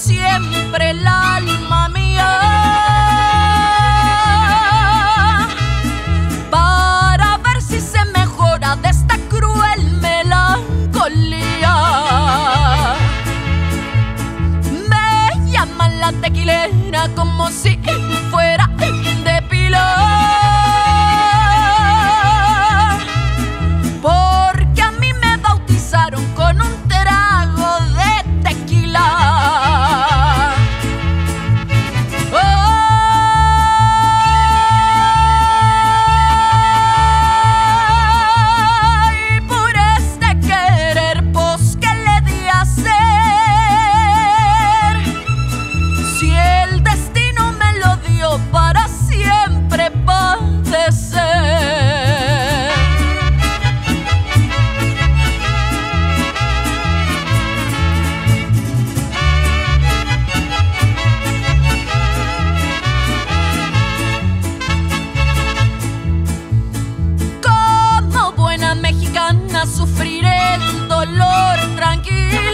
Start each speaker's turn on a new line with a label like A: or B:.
A: siempre el alma mía, para ver si se mejora de esta cruel melancolía. Me llaman la tequilera como si fuera de Pilar, porque a mí me bautizaron con un trago de tequila. Ay, por este querer, pues, ¿qué le di a hacer? Si el destino me lo dio para siempre padecer. Como buena mexicana sufriré el dolor tranquila,